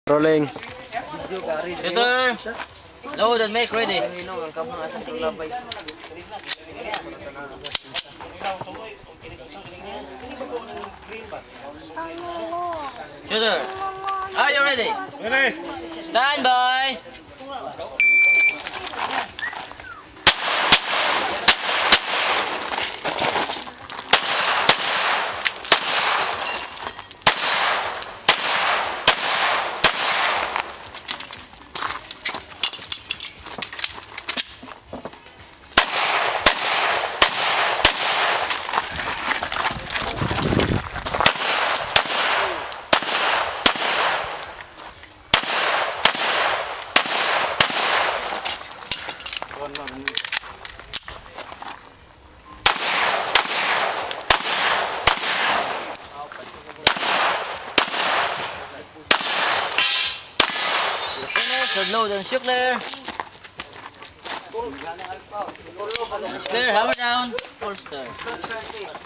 Rolling. Shooter. Load and make ready. Shooter. Are you ready? Ready. Stand by. Finish, load and shoot clear. Clear, hammer down, holster.